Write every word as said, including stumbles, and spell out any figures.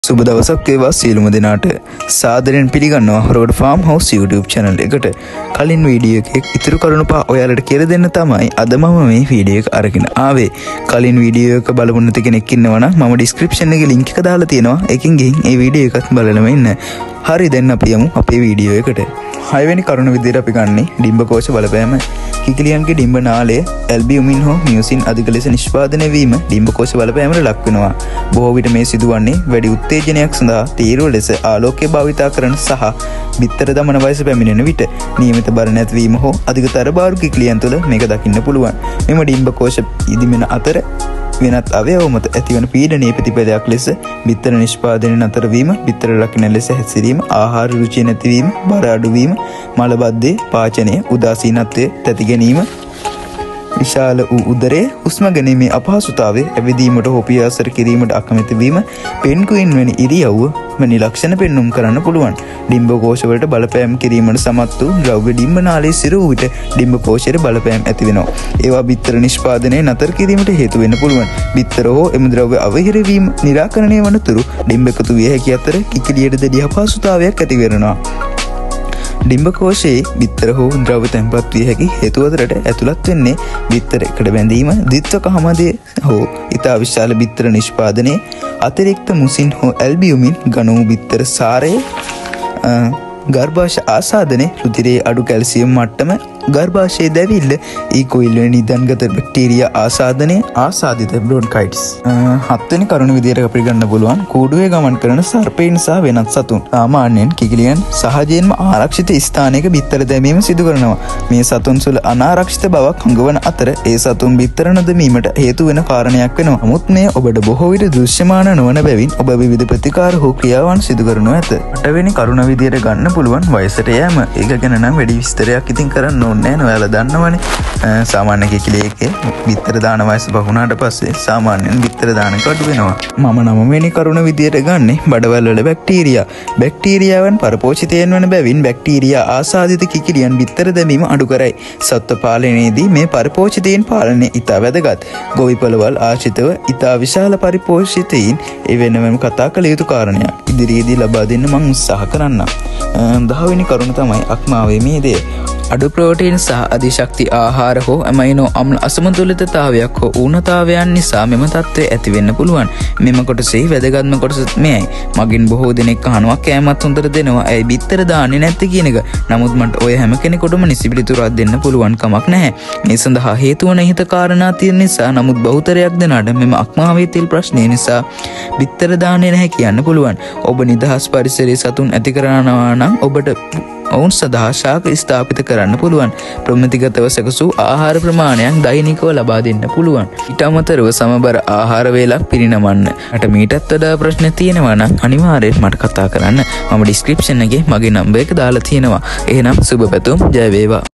සුබ දවසක් වේවා සියලුම දෙනාට. සාදරයෙන් පිළිගන්නවා Horagoda farm house YouTube channel එකට. කලින් වීඩියෝ එකේ ඉතුරු කරුණු පහ ඔයාලට කියලා දෙන්න තමයි අද මම මේ වීඩියෝ එක අරගෙන ආවේ. කලින් වීඩියෝ එක බලපු නැති කෙනෙක් ඉන්නවා නම් මම description එකේ link එක දාලා තියෙනවා. ඒකෙන් ගිහින් ඒ වීඩියෝ එකත් බලලම ඉන්න. හරි දැන් අපි යමු අපේ වීඩියෝ එකට. හයවෙනි කරුණ විදිහට අපි ගන්නේ ඩිම්බකෝෂ බලපෑම. කිකිලියන්ගේ ඩිම්බ නාලය ඇල්බියුමින් හෝ මියුසින් අධික ලෙස නිෂ්පාදනය වීම ඩිම්බකෝෂ බලපෑමට ලක් වෙනවා. බොහෝ විට මේ සිදුවන්නේ වැඩි උත්තේජනයක් සඳහා තීව්‍ර ලෙස ආලෝකය භාවිතා කරන සහ බිත්තර දමන වයස පැමිණෙන විට නියමිත බර නැතිවීම හෝ අධිකතර බාරු කිකිලියන් තුළ මේක දකින්න පුළුවන්. මෙම ඩිම්බකෝෂ ඉදිමෙන අතර වෙනත් අවයව මත ඇතිවන පීඩනයේ ප්‍රතිඵලයක් ලෙස බිත්තර නිෂ්පාදනය නතර වීම, බිත්තර රකින්න ලෙස හැසිරීම, ආහාර රුචිය නැතිවීම, බර අඩුවීම, මලබද්ධය, පාචනය, උදාසීනත්වය, තැති ගැනීම, විශාල වූ උදරයේ හුස්ම ගැනීමේ අපහසුතාවය, ඇවිදීමට හෝ පියාසර කිරීමට අකමැති වීම, පෙන්කුයින් වැනි ඉරියව්ව වැනි ලක්ෂණ පෙන්눔 කරන්න පුළුවන්. ඩිම්බකෝෂ වලට බලපෑම් කිරීමට සමත් වූ ද්‍රව්‍ය ඩිම්බ නාලයේ සිර වූ විට ඩිම්බකෝෂයට බලපෑම් ඇති වෙනවා. ඒවා බිත්තර නිෂ්පාදනය නතර කිරීමට හේතු වෙන්න පුළුවන්. බිත්තර හෝ එම ද්‍රව්‍ය අවහිර වීම निराකරණය වනතුරු ඩිම්බ එකතු විය හැකි අතර කිකිලියට දැඩි අපහසුතාවයක් ඇති වෙනවා. ඩිම්බකෝෂයේ බිත්තර හෝ ද්‍රව්‍ය තැන්පත් විය හැකි හේතු අතරට ඇතුළත් වෙන්නේ බිත්තර එකට බැඳීම, ද්විත්වක හමදය හෝ ඉතා විශාල බිත්තර නිෂ්පාදනයේ අතිරික්ත මුසින් හෝ ඇල්බියුමින් ඝන වූ බිත්තර සාරය, ගර්භාෂය ආසාදනය, රුධිරයේ අඩු කැල්සියම් මට්ටම, ගර්භාෂයේ දැවිල්ල, ඊකොයිල් වැනි නිදන්ගත බැක්ටීරියා ආසාදනය, ආසාදිත බ්‍රොන්කයිටිස්. හත්වෙනි කරුණ විදියට අපි ගන්න පුළුවන් කූඩුවේ ගමන් කරන සර්පයින් සහ වෙනත් සතුන්. සාමාන්‍යයෙන් කිකිලියන් සහජයෙන්ම ආරක්ෂිත ස්ථානයක බිත්තර දැමීම සිදු කරනවා. මේ සතුන් සුල අනාරක්ෂිත බවක් හඟවන අතර ඒ සතුන් බිත්තර නොදැමීමට හේතු වෙන කාරණයක් වෙනවා. නමුත් මේ ඔබට බොහෝ විට දෘශ්‍යමාන නොවන බැවින් ඔබ විවිධ ප්‍රතිකාර හෝ ක්‍රියාවන් සිදු කරනු ඇත. අටවෙනි කරුණ විදියට ගන්න පුළුවන් වයසට යෑම. ඒක ගැන නම් වැඩි විස්තරයක් ඉතින් කරන්න ඕනේ නැහැ. ඔයාලා දන්නවනේ. සාමාන්‍ය කිකිලියකේ බිත්තර දාන වයස පහුණාට පස්සේ සාමාන්‍යයෙන් බිත්තර දාන කඩු වෙනවා. මම නවවෙනි කරුණ විදියට ගන්නේ බඩවැල් වල බැක්ටීරියා. බැක්ටීරියාවන් පරපෝෂිතයන් වන බැවින් බැක්ටීරියා ආසාදිත කිකිලියන් බිත්තර දැමීම අඩු කරයි. සත්ත්ව පාලනයේදී මේ පරපෝෂිතයන් පාලනය ඉතා වැදගත්. ගොවිපළවල් ආශ්‍රිතව ඉතා විශාල පරිපෝෂිතයින් ඒ වෙනම කතා කළ යුතු කාරණයක්. ඉදිරියේදී ලබා දෙන්න මම උත්සාහ කරන්නම්. දහවෙනි කරුණ තමයි අක්මාවේ මේදය. අඩු ප්‍රෝටීන් සහ අධිශක්ති ආහාර හෝ ඇමයිනෝ අම්ල අසමතුලිතතාවයක් හෝ ඌනතාවයන් නිසා මෙම තත්ත්වය ඇති වෙන්න පුළුවන්. මෙම කොටසේ වැදගත්ම කොටස මෙයයි. මගින් බොහෝ දෙනෙක් අහනවා කෑමත් හොඳට දෙනවා, ඇයි බිත්තර දාන්නේ නැත්තේ කියන එක. නමුත් මට ඔය හැම කෙනෙකුටම නිසි පිළිතුරක් දෙන්න පුළුවන් කමක් නැහැ. මේ සඳහා හේතු වන හිත කාරණා තියෙන නිසා. නමුත් බහුතරයක් දෙනාට මෙම අක්මාවේ තෙල් ප්‍රශ්නය නිසා බිත්තර දාන්නේ නැහැ කියන්න පුළුවන්. ඔබ නිදහස් පරිසරයේ සතුන් ඇති කරනවා නම් ඔබට ඔවුන් සඳහා ශාක ස්ථාපිත කරන්න පුළුවන්. ප්‍රමිතිගතව සැකසූ ආහාර ප්‍රමාණයක් දෛනිකව ලබා දෙන්න පුළුවන්. ඊට අමතරව සමබර ආහාර වේලක් පිරිනමන්න. අට මීටත් වඩා ප්‍රශ්න තියෙනවා නම් අනිවාර්යෙන් මට කතා කරන්න. මම ඩිස්ක්‍රිප්ෂන් එකේ මගේ නම්බර් එක දාලා තියෙනවා. එහෙනම් සුබ පැතුම්, ජය වේවා.